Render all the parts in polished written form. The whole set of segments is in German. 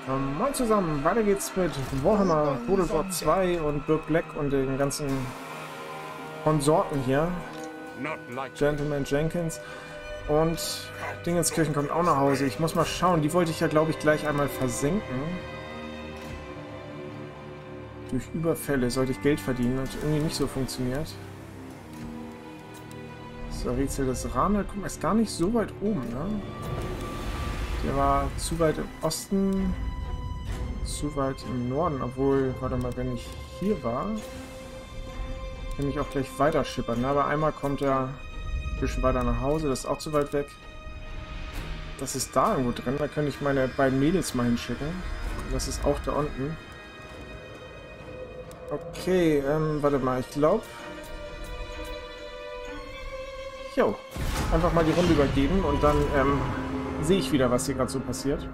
Moin zusammen, weiter geht's mit Warhammer Total War 2 und Burg Black und den ganzen Konsorten hier. Gentleman Jenkins. Und Dingenskirchen kommt auch nach Hause. Ich muss mal schauen, die wollte ich ja, glaube ich, gleich einmal versenken. Durch Überfälle sollte ich Geld verdienen, hat irgendwie nicht so funktioniert. So, Rätsel des Rana, guck mal, ist gar nicht so weit oben, ne? Der war zu weit im Osten, zu weit im Norden, obwohl, warte mal, wenn ich hier war, kann ich auch gleich weiter schippern, ne? Aber einmal kommt er ein bisschen weiter nach Hause, das ist auch zu weit weg. Das ist da irgendwo drin, da könnte ich meine beiden Mädels mal hinschicken. Das ist auch da unten. Okay, warte mal, ich glaube... Jo, einfach mal die Runde übergeben und dann sehe ich wieder, was hier gerade so passiert.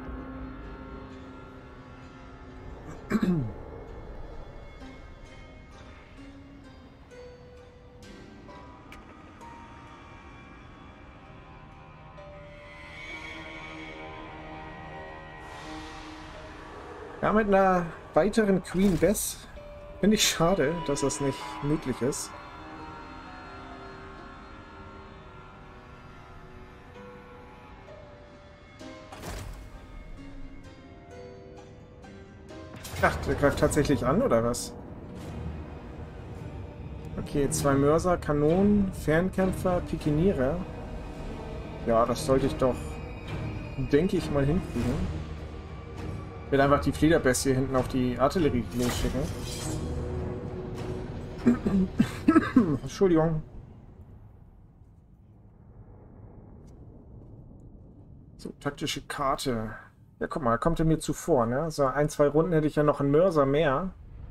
Ja, mit einer weiteren Queen Bess finde ich schade, dass das nicht möglich ist. Ach, der greift tatsächlich an, oder was? Okay, 2 Mörser, Kanonen, Fernkämpfer, Pikiniere. Ja, das sollte ich doch, denke ich, mal hinkriegen. Ich werde einfach die Flederbestie hinten auf die Artillerie losschicken. Entschuldigung. So, taktische Karte. Ja, guck mal, kommt er mir zuvor, ne? So, 1, 2 Runden hätte ich ja noch einen Mörser mehr.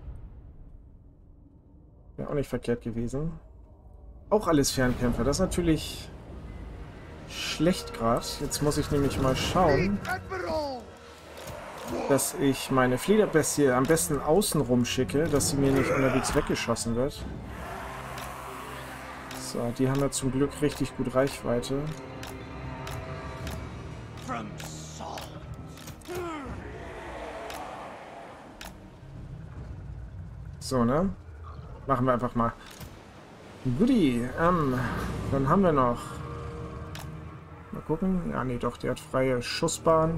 Wäre auch nicht verkehrt gewesen. Auch alles Fernkämpfer. Das ist natürlich schlecht gerade. Jetzt muss ich nämlich mal schauen, dass ich meine Flederbestie am besten außen rum schicke, dass sie mir nicht unterwegs weggeschossen wird. So, die haben ja zum Glück richtig gut Reichweite. So, ne? Machen wir einfach mal. Goodie. Dann haben wir noch... Mal gucken. Ja, nee, doch, der hat freie Schussbahn.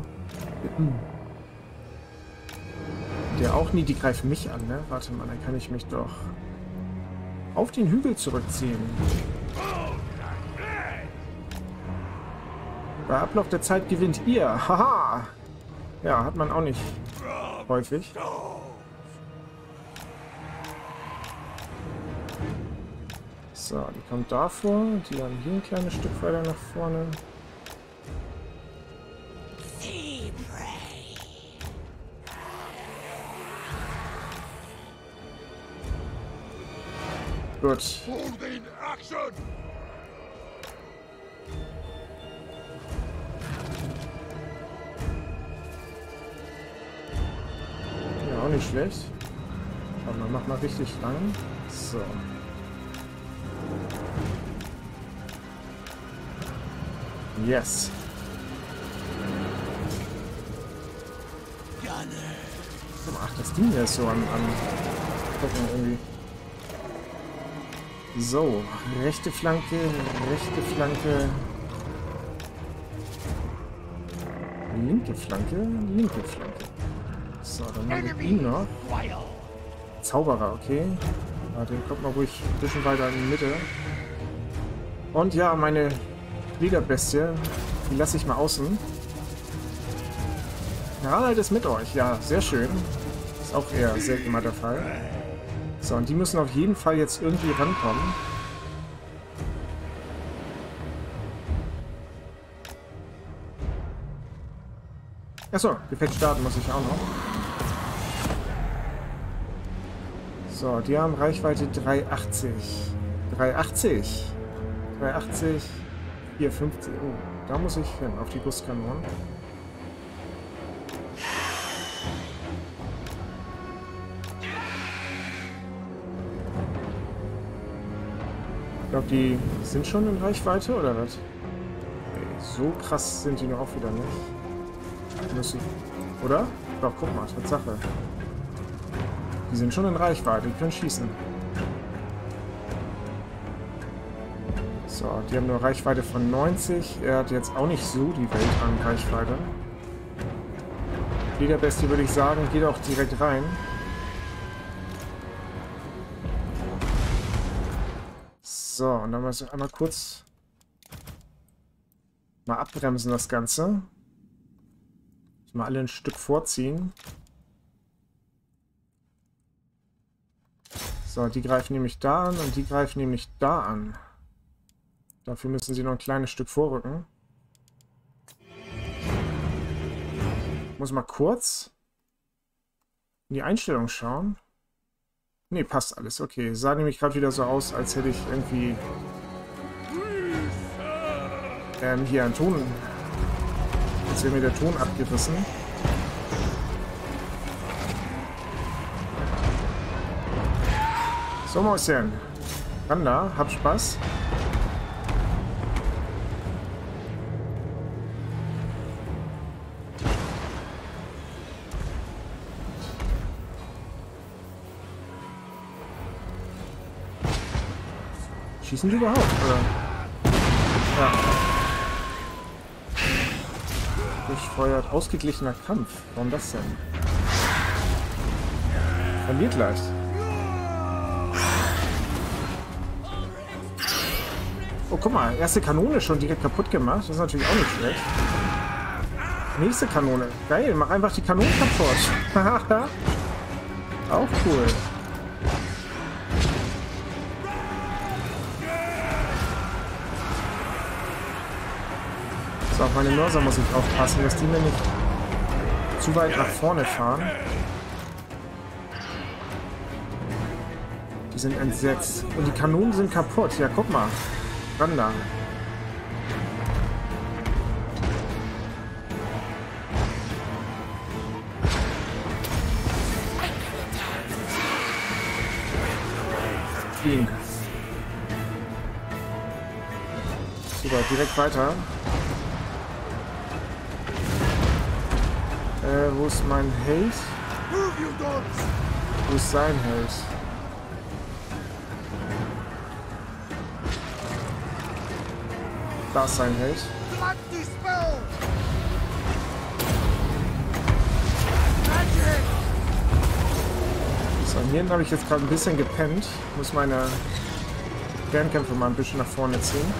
Der auch nie, die greifen mich an, ne? Warte mal, dann kann ich mich doch auf den Hügel zurückziehen. Bei Ablauf der Zeit gewinnt ihr. Haha! Ja, hat man auch nicht häufig. So, die kommt davor. Die dann hier ein kleines Stück weiter nach vorne. Gut. Ja, auch nicht schlecht. Aber man macht mal richtig lang. So. Yes. Ach, das Ding hier ist so an gucken irgendwie. So, rechte Flanke, linke Flanke. So, dann haben wir ihn noch. Zauberer, okay. Ja, den kommt mal ruhig ein bisschen weiter in die Mitte. Und ja, meine Flederbestie, die lasse ich mal außen. Harald ist mit euch, ja, sehr schön. Ist auch eher selten mal der Fall. So, und die müssen auf jeden Fall jetzt irgendwie rankommen. Achso, Gefecht starten muss ich auch noch. So, die haben Reichweite 380. 380. 450. Oh, da muss ich hin, auf die Gusskanonen. Ich glaube, die sind schon in Reichweite, oder was? Okay, so krass sind die noch auch wieder nicht. Müssen Oder? Doch, guck mal, Tatsache. Die sind schon in Reichweite, die können schießen. So, die haben nur Reichweite von 90. Er hat jetzt auch nicht so die Welt an Reichweite. Lederbestie würde ich sagen, geht auch direkt rein. So, und dann müssen wir einmal kurz mal abbremsen das Ganze. Mal alle ein Stück vorziehen. So, die greifen nämlich da an und die greifen nämlich da an. Dafür müssen sie noch ein kleines Stück vorrücken. Ich muss mal kurz in die Einstellung schauen. Ne, passt alles. Okay, sah nämlich gerade wieder so aus, als hätte ich irgendwie hier einen Ton. Jetzt wird mir der Ton abgerissen. So, Mäuschen. Ran da, hab Spaß. Schießen die überhaupt, oder? Ja. Durchfeuert. Ausgeglichener Kampf. Warum das denn? Verliert leicht. Oh, guck mal. Erste Kanone schon direkt kaputt gemacht. Das ist natürlich auch nicht schlecht. Nächste Kanone. Geil. Mach einfach die Kanonen kaputt. Auch cool. So, auf meine Mörser muss ich aufpassen, dass die mir nicht zu weit nach vorne fahren. Die sind entsetzt. Und die Kanonen sind kaputt. Ja, guck mal. Ran da. Fliegen. Super, direkt weiter. Wo ist mein Held? Wo ist sein Held? Da ist sein Held. So, hier habe ich jetzt gerade ein bisschen gepennt. Muss meine Fernkämpfe mal ein bisschen nach vorne ziehen.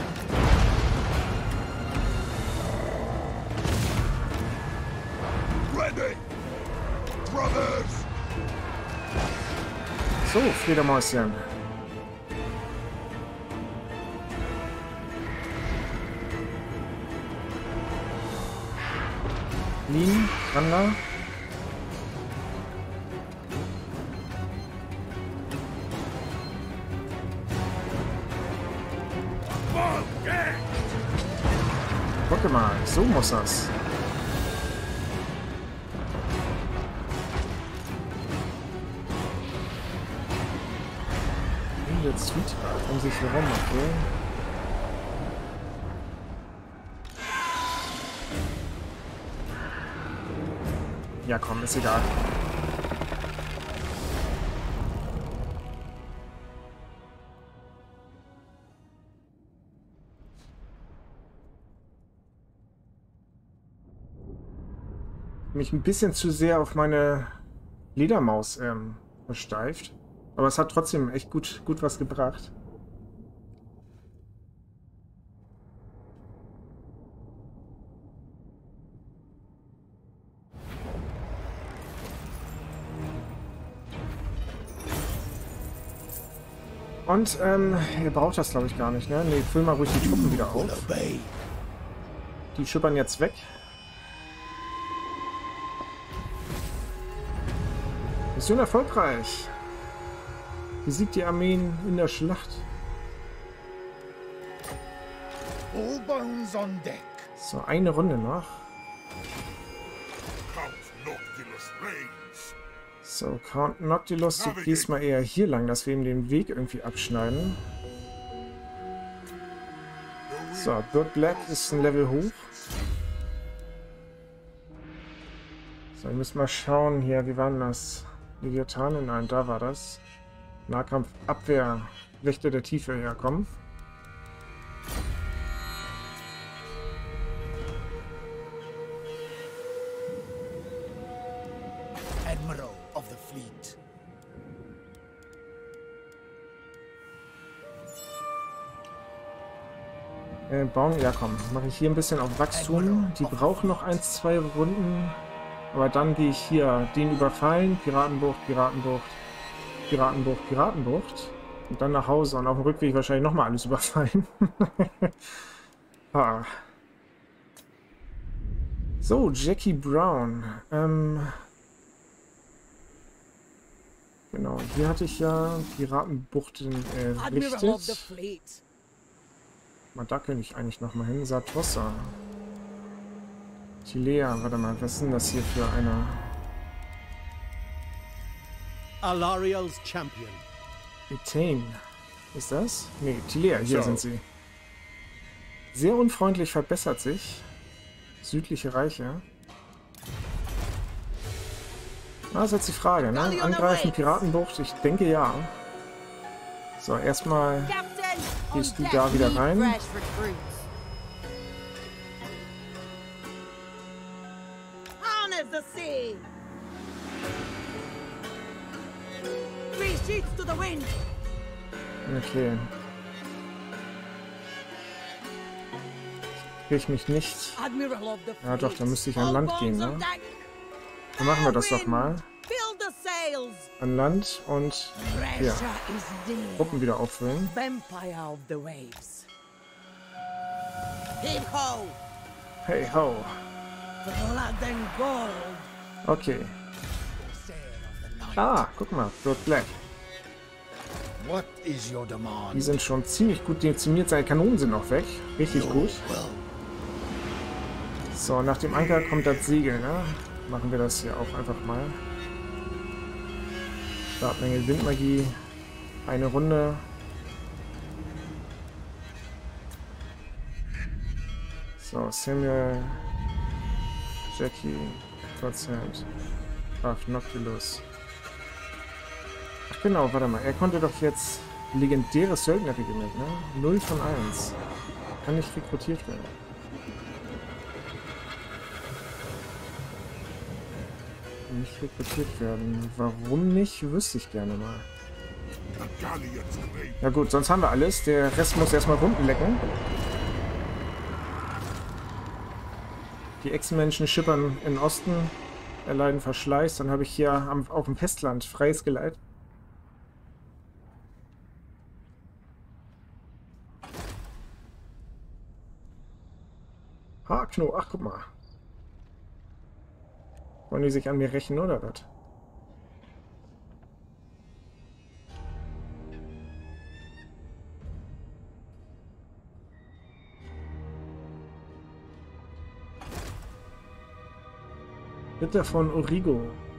So, Fledermäuschen. Lin, Randa. Guck mal, so muss das. Jetzt zieht um sich herum, okay. Ja komm, ist egal. Mich ein bisschen zu sehr auf meine Ledermaus versteift. Aber es hat trotzdem echt gut was gebracht. Und, ihr braucht das glaube ich gar nicht, ne? Ne, füll mal ruhig die Truppen wieder auf. Die schippern jetzt weg. Mission erfolgreich. Besiegt die Armeen in der Schlacht. So, eine Runde noch. So, Count Noctilus, du gehst mal eher hier lang, dass wir ihm den Weg irgendwie abschneiden. So, Bird Black ist ein Level hoch. So, ich muss mal schauen hier, wie war denn das? Leviathan? Nein, da war das. Nahkampf, Abwehr, Wächter der Tiefe herkommen. Admiral of the fleet. Bauen, ja komm, mache ich hier ein bisschen auf Wachstum. Die brauchen noch 1, 2 Runden. Aber dann gehe ich hier den überfallen. Piratenbucht, Piratenbucht, Piratenbucht, Piratenbucht. Und dann nach Hause und auf dem Rückweg wahrscheinlich nochmal alles überfallen. Ah. So, Jackie Brown. Genau, hier hatte ich ja Piratenbucht richtig. Mal da könnte ich eigentlich nochmal hin. Satossa. Tilea, warte mal, was ist denn das hier für eine? Alariel's Champion. Etain. Ist das? Nee, Tilea, hier sind sie. Sehr unfreundlich, verbessert sich. Südliche Reiche. Das ist jetzt die Frage, ne? Angreifen, Piratenbucht, ich denke ja. So, erstmal gehst du da wieder rein. Okay. Krieg ich mich nicht. Ja doch, da müsste ich an Land gehen, ne? Dann machen wir das doch mal. An Land und hier. Gruppen wieder auffüllen. Hey ho. Okay. Ah, guck mal, Bird Black. Die sind schon ziemlich gut dezimiert, seine Kanonen sind noch weg. Richtig gut. So, nach dem Anker kommt das Segel, ne? Machen wir das hier auch einfach mal. Startmenge Windmagie. Eine Runde. So, Samuel. Jackie. Prozent. Graf Noctilus. Ach genau, warte mal. Er konnte doch jetzt legendäres Söldnerregiment, ne? 0 von 1. Kann nicht rekrutiert werden. Nicht rekrutiert werden. Warum nicht? Wüsste ich gerne mal. Ja gut, sonst haben wir alles. Der Rest muss erstmal Wunden lecken. Die Echsenmenschen schippern in den Osten, erleiden Verschleiß. Dann habe ich hier auf dem Festland freies Geleit. Kno, ach guck mal. Wollen die sich an mir rächen, oder was? Ritter von Origo.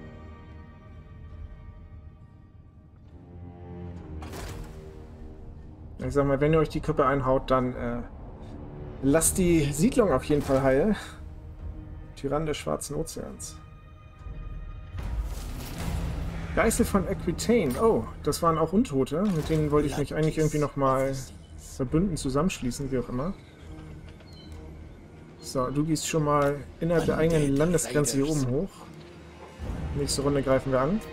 Ich sag mal, wenn ihr euch die Köpfe einhaut, dann lasst die Siedlung auf jeden Fall heil. Tyrann des Schwarzen Ozeans. Geißel von Aquitaine. Oh, das waren auch Untote. Mit denen wollte ich mich eigentlich irgendwie nochmal verbünden, zusammenschließen, wie auch immer. So, du gehst schon mal innerhalb der eigenen Landesgrenze hier oben hoch. Nächste Runde greifen wir an.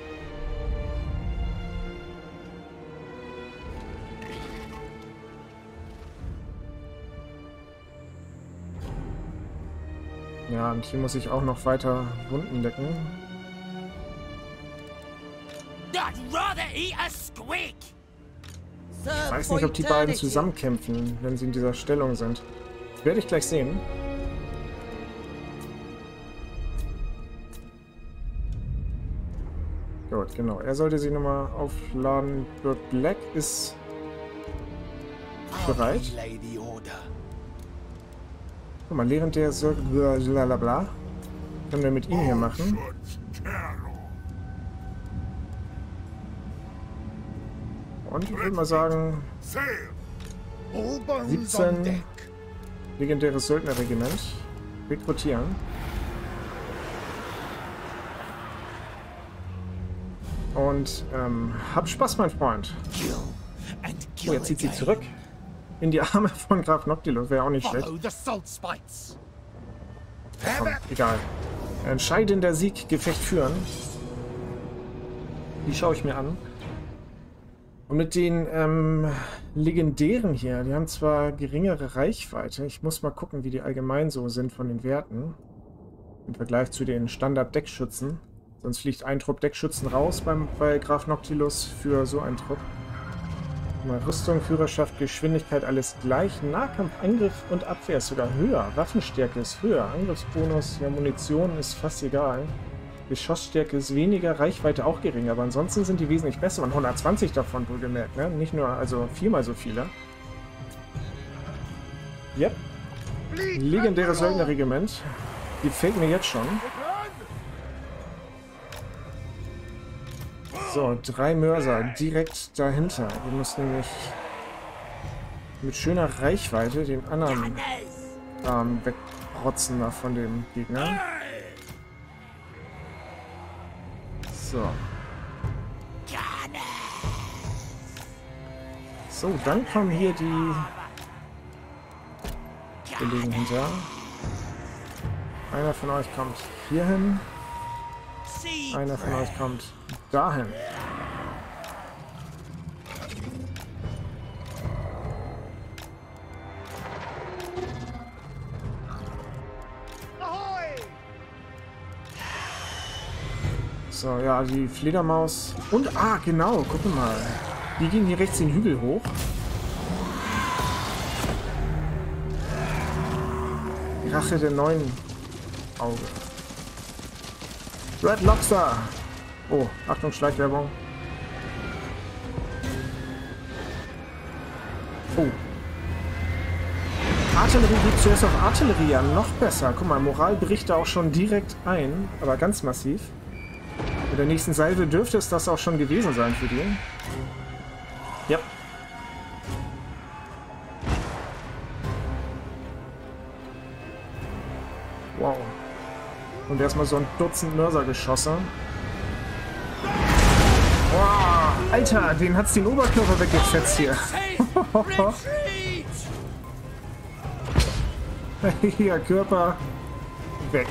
Ja, und hier muss ich auch noch weiter Wunden lecken. Ich weiß nicht, ob die beiden zusammenkämpfen, wenn sie in dieser Stellung sind. Werde ich gleich sehen. Gut, genau. Er sollte sie nochmal aufladen. Bird Black ist bereit. Guck mal, während der blablabla können wir mit ihm hier machen. Und ich würde mal sagen, 17 legendäres Söldnerregiment rekrutieren. Und hab Spaß, mein Freund. Oh, jetzt zieht sie zurück. In die Arme von Graf Noctilus. Wäre auch nicht schlecht. Komm, egal. Entscheidender Sieg, Gefecht führen. Die schaue ich mir an. Und mit den Legendären hier, die haben zwar geringere Reichweite. Ich muss mal gucken, wie die allgemein so sind von den Werten. Im Vergleich zu den Standard-Deckschützen. Sonst fliegt ein Trupp Deckschützen raus bei Graf Noctilus für so einen Trupp. Mal Rüstung, Führerschaft, Geschwindigkeit, alles gleich. Nahkampf, Angriff und Abwehr ist sogar höher. Waffenstärke ist höher. Angriffsbonus, ja, Munition ist fast egal. Geschossstärke ist weniger, Reichweite auch geringer. Aber ansonsten sind die wesentlich besser. Und 120 davon wohlgemerkt, ne? Nicht nur, also viermal so viele. Yep. Legendäres Söldnerregiment. Die fehlt mir jetzt schon. So, 3 Mörser direkt dahinter. Wir müssen nämlich mit schöner Reichweite den anderen wegrotzen da von dem Gegner. So. So, dann kommen hier die Kollegen hinter. Einer von euch kommt hier hin. Einer von euch kommt dahin. So, ja, die Fledermaus. Und, genau, guck mal. Die gehen hier rechts den Hügel hoch. Rache der neuen Auge. Red Lobster. Oh, Achtung, Schleichwerbung. Oh. Artillerie geht zuerst auf Artillerie an. Noch besser. Guck mal, Moral bricht da auch schon direkt ein. Aber ganz massiv. Mit der nächsten Salve dürfte es das auch schon gewesen sein für die. Ja. Wow. Und erstmal so ein Dutzend Mörsergeschosse. Wow, Alter, den hat's den Oberkörper weggefetzt hier. Hier, Körper weg.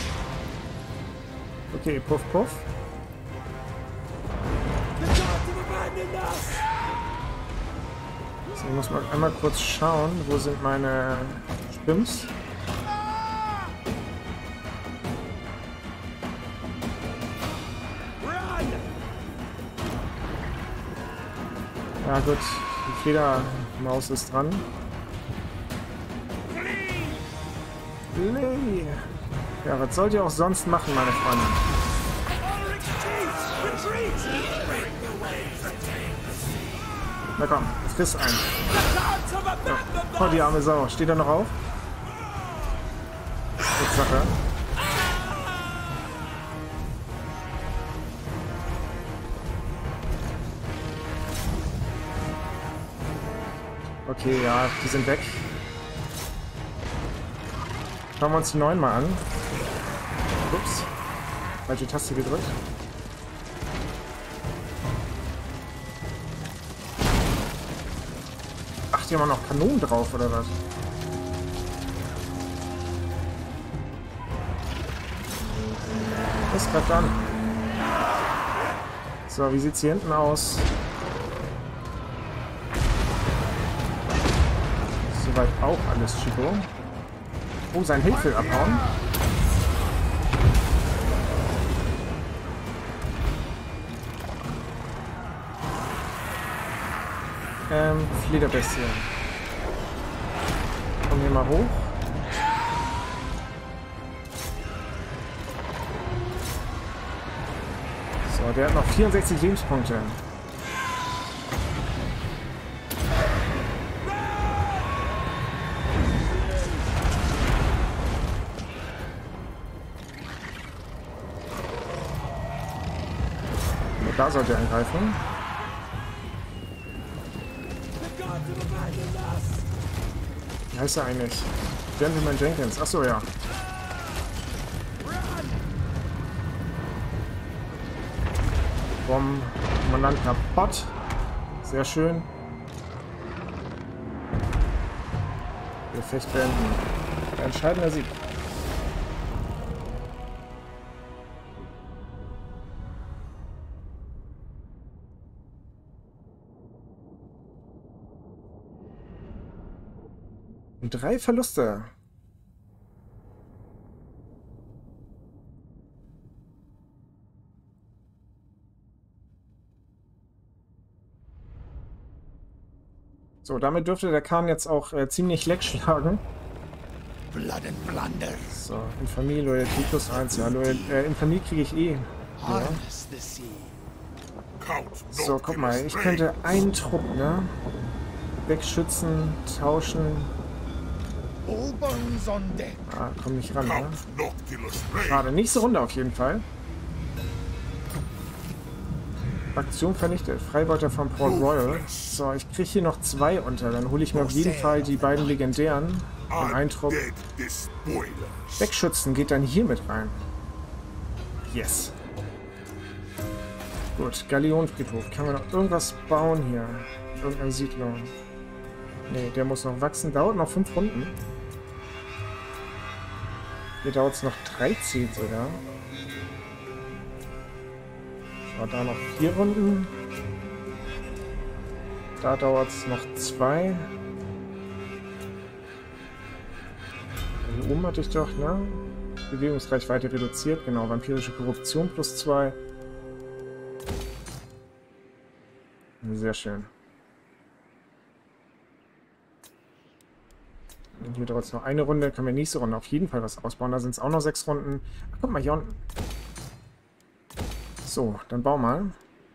Okay, puff, puff. So, ich muss mal einmal kurz schauen, wo sind meine Stimms. Ja gut, die Fledermaus ist dran. Lee. Ja, was sollt ihr auch sonst machen, meine Freunde? Na komm, friss ein. So. Oh, die arme Sau. Steht er noch auf? Gut Sache. Okay, ja, die sind weg. Schauen wir uns die neuen mal an. Ups. Falsche Taste gedrückt. Ach, die haben auch noch Kanonen drauf, oder was? Das greift an. So, wie sieht's hier hinten aus? Soweit auch alles Chico. Oh, sein Hilfe abhauen. Flederbestie. Komm hier mal hoch. So, der hat noch 64 Lebenspunkte. Da sollte er angreifen. Wie heißt er eigentlich? Gentleman Jenkins. Achso, ja. vom Kommandant kaputt. Sehr schön. Gefecht beenden. Entscheidender Sieg. Und 3 Verluste. So, damit dürfte der Khan jetzt auch ziemlich leck schlagen. Blood and plunder. So, Infamie, Loyalität plus 1. Ja, Infamie kriege ich eh. Ja. Harness the sea. So, guck mal, ich könnte einen Trupp, ne? Wegschützen, tauschen. All bones on deck. Ah, komm nicht ran, ne? Schade, nächste Runde auf jeden Fall. Aktion vernichtet. Freibeuter von Port Royal. So, ich kriege hier noch 2 unter. Dann hole ich mir auf jeden Fall die beiden legendären. Und einen Trupp. Wegschützen geht dann hier mit rein. Yes. Gut, Galeonenfriedhof. Kann man noch irgendwas bauen hier? Irgendeine Siedlung? Ne, der muss noch wachsen. Dauert noch 5 Runden. Hier dauert es noch 13 sogar. So, da noch 4 Runden. Da dauert es noch 2. Hier oben hatte ich doch, ne? Bewegungsreichweite reduziert. Genau, vampirische Korruption plus 2. Sehr schön. Und hier dauert es noch eine Runde. Können wir nächste Runde auf jeden Fall was ausbauen. Da sind es auch noch 6 Runden. Ach, guck mal, hier unten. So, dann bau mal.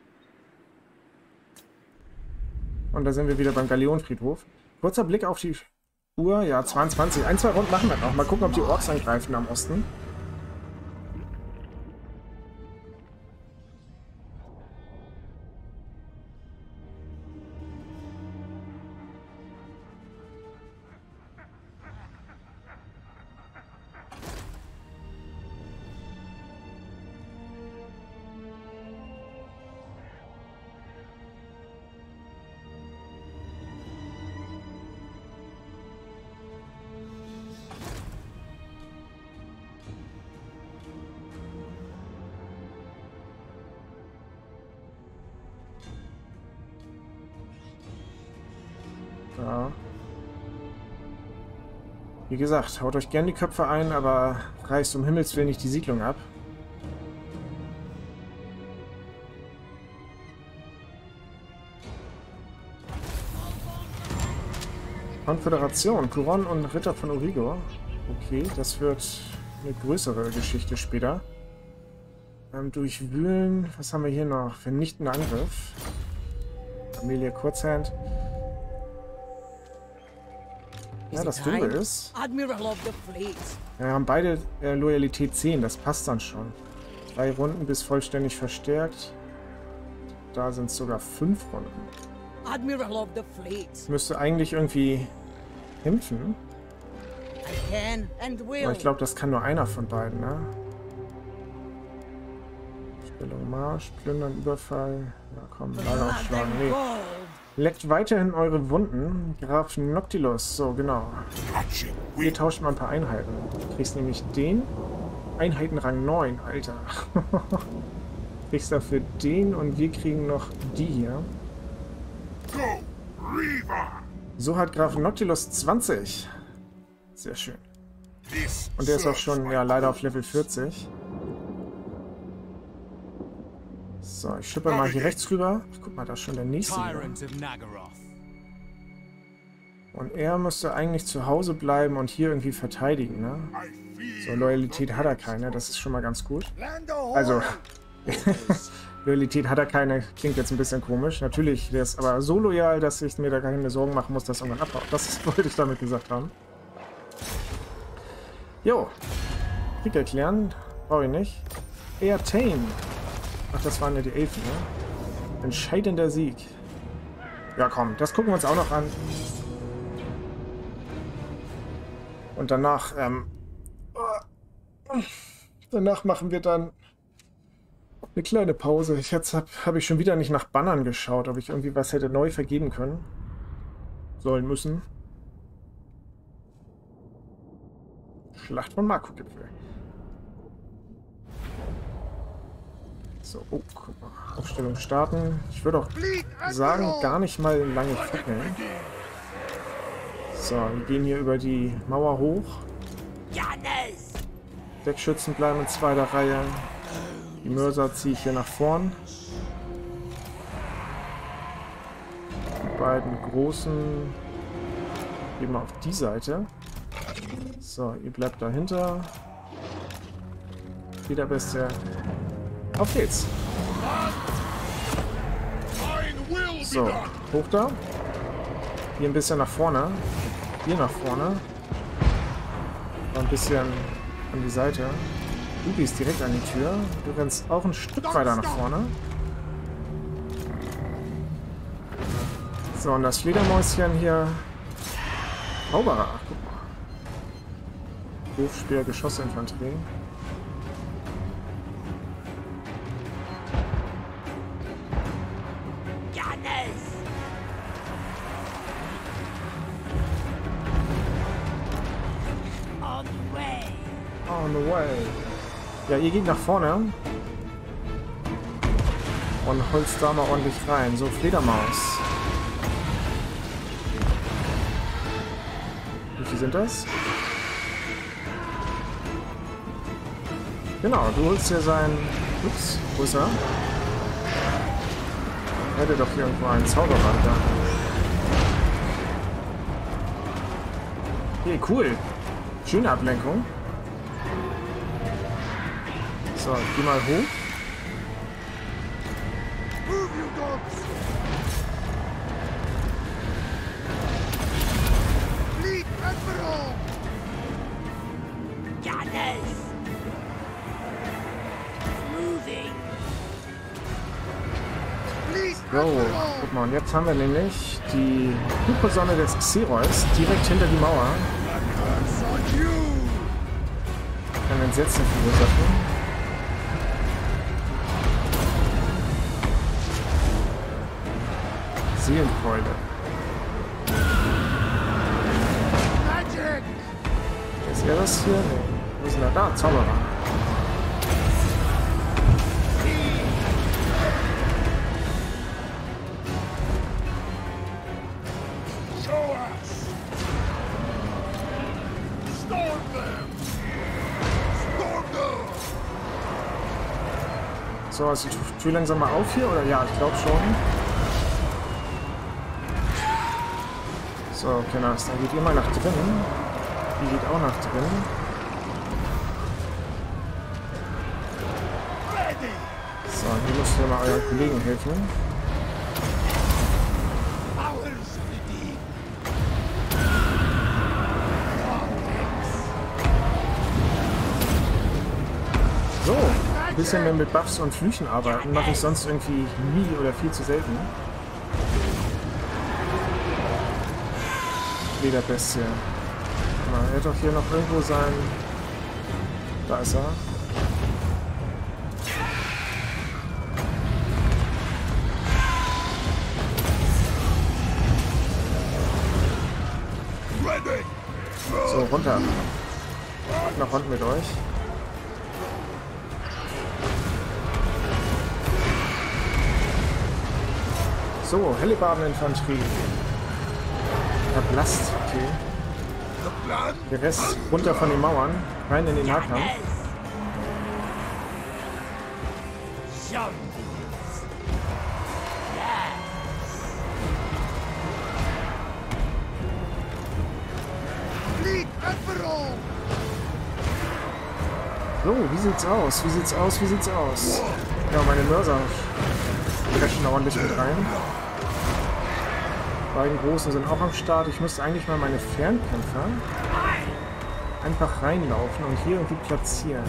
Und da sind wir wieder beim Galeonenfriedhof. Kurzer Blick auf die Uhr. Ja, 22. 1, 2 Runden machen wir noch. Mal gucken, ob die Orks angreifen am Osten. Ja. Wie gesagt, haut euch gern die Köpfe ein, aber reißt um Himmels Willen nicht die Siedlung ab. Konföderation, Couron und Ritter von Origo. Okay, das wird eine größere Geschichte später. Durchwühlen, was haben wir hier noch? Vernichtender Angriff. Amelia Kurzhand. Ja, das Dumme ist, wir haben beide Loyalität 10, das passt dann schon. 3 Runden bis vollständig verstärkt. Da sind es sogar 5 Runden. Müsste eigentlich irgendwie kämpfen. Aber ich glaube, das kann nur einer von beiden, ne? Stellung Marsch, Plündern, Überfall. Ja komm, Ball aufschlagen. Nee. Leckt weiterhin eure Wunden. Graf Noctilus, so genau. Hier tauscht man ein paar Einheiten. Du kriegst nämlich den. Einheitenrang 9, Alter. Kriegst dafür den und wir kriegen noch die hier. So hat Graf Noctilus 20. Sehr schön. Und der ist auch schon, ja, leider auf Level 40. So, ich schippe mal hier rechts rüber. Ach, guck mal, da ist schon der nächste. Und er müsste eigentlich zu Hause bleiben und hier irgendwie verteidigen, ne? So, Loyalität hat er keine, das ist schon mal ganz gut. Also, Loyalität hat er keine, klingt jetzt ein bisschen komisch. Natürlich, der ist aber so loyal, dass ich mir da keine Sorgen machen muss, dass irgendwann abhaut. Das wollte ich damit gesagt haben. Jo, Krieg erklären, brauche ich nicht. Airtame. Ach, das waren ja die Elfen, ne? Entscheidender Sieg. Ja, komm, das gucken wir uns auch noch an. Und danach, danach machen wir dann Eine kleine Pause. Jetzt habe ich schon wieder nicht nach Bannern geschaut, ob ich irgendwie was hätte neu vergeben können. Sollen müssen. Schlacht von Marco-Gipfel. So, oh, guck mal. Aufstellung starten. Ich würde auch sagen, gar nicht mal lange fackeln. So, wir gehen hier über die Mauer hoch. Deckschützen bleiben in zweiter Reihe. Die Mörser ziehe ich hier nach vorn. Die beiden großen gehen wir auf die Seite. So, ihr bleibt dahinter. Federbestie. Auf geht's. So, hoch da. Hier ein bisschen nach vorne. Hier nach vorne. Noch ein bisschen an die Seite. Du gehst direkt an die Tür. Du rennst auch ein Stück weiter nach vorne. So, und das Fledermäuschen hier. Zauberer. Ach, guck mal. Wurfspeer, Geschossinfanterie. On the way. Ja, ihr geht nach vorne. Und holzt da mal ordentlich rein. So, Fledermaus. Wie viele sind das? Genau, du holst hier sein... Ups, wo ist er? Ich hätte doch hier irgendwo einen Zauberer da. Okay, cool. Schöne Ablenkung. So, geh mal hoch. So, guck mal, und jetzt haben wir nämlich die Hypersonne des Xerois direkt hinter die Mauer. Kann Entsetzen verursachen. Seelenfreude. Ist er das hier? Nee. Wo ist denn er da? Zauberer. So, ist die Tür langsam mal auf hier? Oder ja, ich glaube schon. So, okay, dann geht ihr mal nach drinnen. Die geht auch nach drinnen. So, hier müsst ihr mal euren Kollegen helfen. So, ein bisschen mehr mit Buffs und Flüchen arbeiten. Mache ich sonst irgendwie nie oder viel zu selten. Lederbestie. Er hat doch hier noch irgendwo sein... Da ist er. So, runter. Nach unten mit euch. So, Hellebardeninfanterie. Verblasst, okay. Der Rest runter von den Mauern, rein in den Nahkampf. So, wie sieht's aus? Wie sieht's aus? Wie sieht's aus? Ja, meine Mörser crashen ordentlich mit rein. Die beiden Großen sind auch am Start. Ich müsste eigentlich mal meine Fernkämpfer einfach reinlaufen und hier irgendwie platzieren.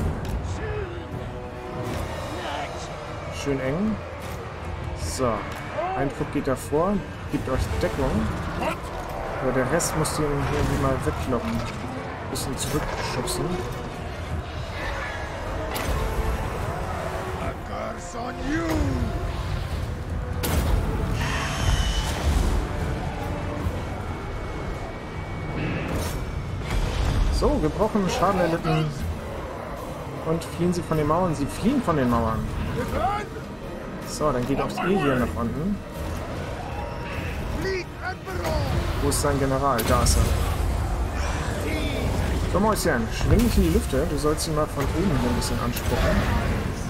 Schön eng. So, ein Trupp geht davor, gibt euch Deckung. Aber der Rest muss ihr irgendwie mal wegkloppen. Ein bisschen zurückschubsen. on you! So, gebrochen, Schaden erlitten. Und fliehen sie von den Mauern? Sie fliehen von den Mauern. So, dann geht auch hier nach unten. Wo ist sein General? Da ist er. So, Mäuschen, schwing dich in die Lüfte. Du sollst ihn mal von oben hier ein bisschen anspucken.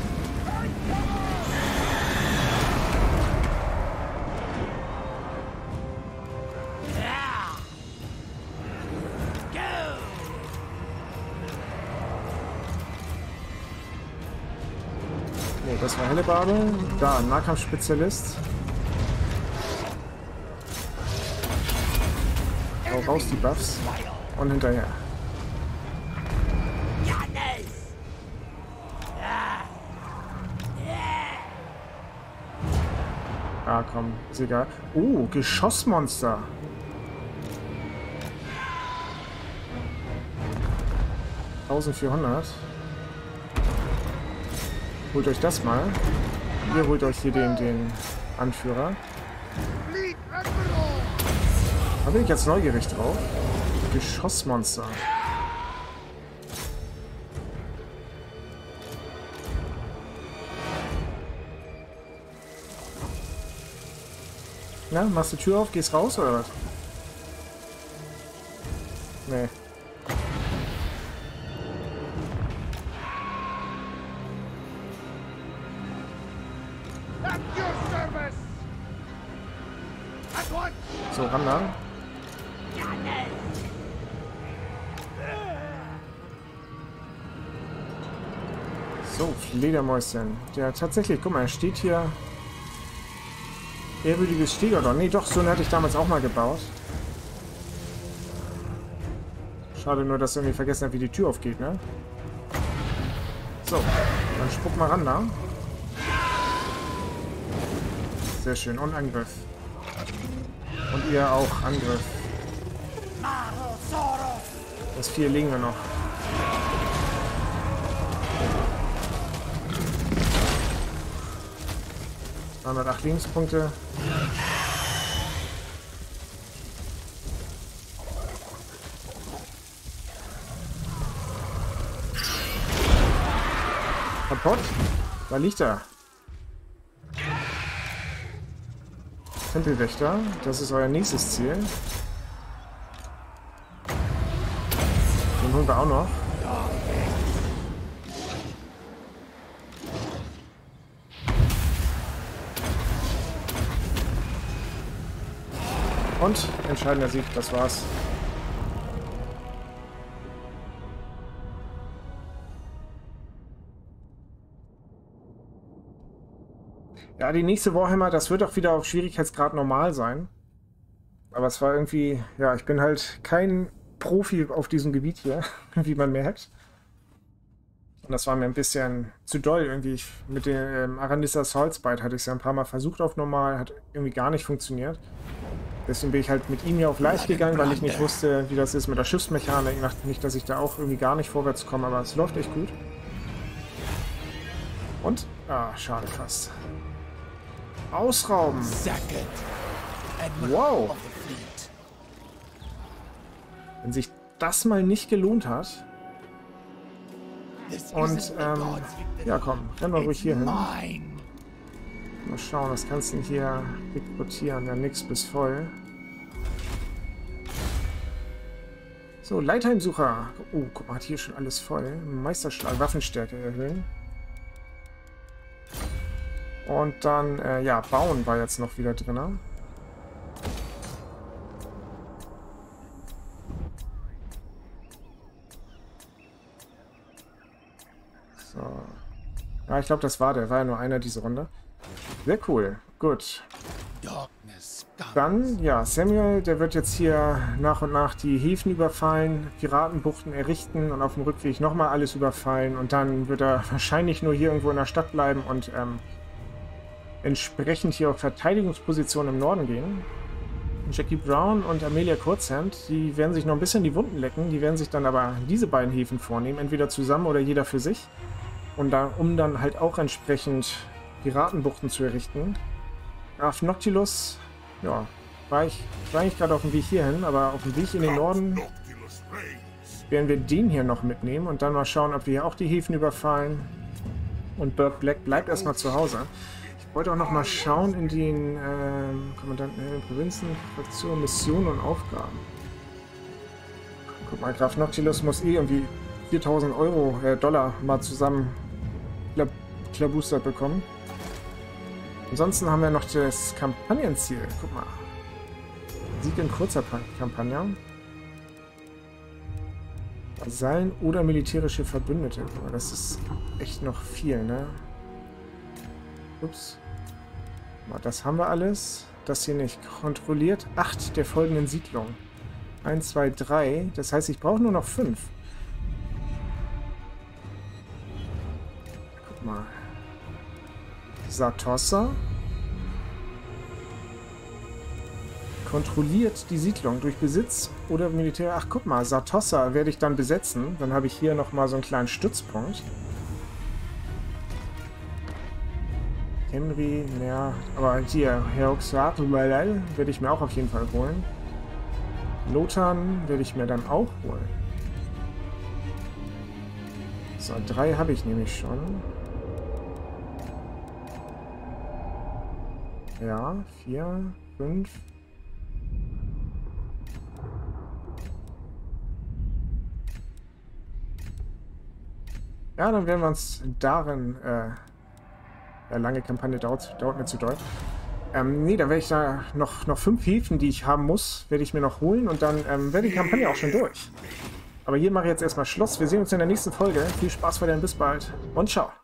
Nee, das war Hellebarde. Da, Nahkampfspezialist. Hau raus die Buffs. Und hinterher. Ah, komm, ist egal. Oh, Geschossmonster. $1400. Holt euch das mal. Ihr holt euch hier den Anführer. Da bin ich jetzt neugierig drauf. Geschossmonster. Na, machst du die Tür auf, gehst raus oder was? Nee. So, ran da. So, Fledermäuschen. Der tatsächlich, guck mal, er steht hier. Ehrwürdiges Stegodon. Nee, doch, so eine hatte ich damals auch mal gebaut. Schade nur, dass ich irgendwie vergessen habe, wie die Tür aufgeht, ne? So, dann spuck mal ran da. Sehr schön. Und Angriff. Und ihr auch Angriff. Das 4 legen wir noch. ...308 Lebenspunkte. Kaputt? Da liegt er. Tempelwächter, das ist euer nächstes Ziel. Den holen wir auch noch. Und entscheidender Sieg, das war's. Ja, die nächste Warhammer, das wird auch wieder auf Schwierigkeitsgrad normal sein. Aber es war irgendwie, ja, ich bin halt kein Profi auf diesem Gebiet hier, wie man merkt. Und das war mir ein bisschen zu doll irgendwie. Mit dem Arandissas Holzbite hatte ich es ja ein paar Mal versucht auf normal, hat irgendwie gar nicht funktioniert. Deswegen bin ich halt mit ihm hier auf leicht gegangen, weil ich nicht wusste, wie das ist mit der Schiffsmechanik. Ich dachte nicht, dass ich da auch irgendwie gar nicht vorwärts komme, aber es läuft echt gut. Und? Ah, schade fast. Ausrauben! Wow! Wenn sich das mal nicht gelohnt hat. Und, ja komm, renn mal ruhig hier hin. Mal schauen, was kannst du denn hier rekrutieren? Ja, nix bis voll. So, Leitheimsucher. Oh, guck mal, hat hier schon alles voll. Meisterschlag, Waffenstärke erhöhen. Und dann, ja, Bauen war jetzt noch wieder drin. So. Ja, ich glaube, das war der. War ja nur einer diese Runde. Sehr cool. Gut. Dann, ja, Samuel, der wird jetzt hier nach und nach die Häfen überfallen, Piratenbuchten errichten und auf dem Rückweg nochmal alles überfallen. Und dann wird er wahrscheinlich nur hier irgendwo in der Stadt bleiben und entsprechend hier auf Verteidigungspositionen im Norden gehen. Jackie Brown und Amelia Kurzhand, die werden sich noch ein bisschen die Wunden lecken. Die werden sich dann aber diese beiden Häfen vornehmen, entweder zusammen oder jeder für sich. Und da, um dann halt auch entsprechend Piratenbuchten zu errichten. Graf Noctilus, ja, war ich eigentlich gerade auf dem Weg hierhin, aber auf dem Weg in den Norden werden wir den hier noch mitnehmen und dann mal schauen, ob wir hier auch die Häfen überfallen. Und Burke Black bleibt erstmal zu Hause. Ich wollte auch noch mal schauen in den Kommandanten in den Provinzen, Fraktionen, Missionen und Aufgaben. Guck mal, Graf Noctilus muss eh irgendwie 4000 Dollar mal zusammen klabustert bekommen. Ansonsten haben wir noch das Kampagnenziel. Guck mal. Sieg in kurzer Kampagne. Vasallen oder militärische Verbündete. Das ist echt noch viel, ne? Ups. Das haben wir alles. Das hier nicht. Kontrolliert 8 der folgenden Siedlungen. 1, 2, 3. Das heißt, ich brauche nur noch 5. Guck mal. Satossa. Kontrolliert die Siedlung durch Besitz oder Militär. Ach, guck mal, Satossa werde ich dann besetzen. Dann habe ich hier nochmal so einen kleinen Stützpunkt. Henry, ja, aber hier, Heroxat werde ich mir auch auf jeden Fall holen. Lothar werde ich mir dann auch holen. So, 3 habe ich nämlich schon. Ja, 4, 5. Ja, dann werden wir uns darin, lange Kampagne dauert mir zu doll. Nee, dann werde ich da noch 5 Häfen, die ich haben muss, werde ich mir noch holen und dann wäre die Kampagne auch schon durch. Aber hier mache ich jetzt erstmal Schluss. Wir sehen uns in der nächsten Folge. Viel Spaß weiterhin, bis bald und ciao.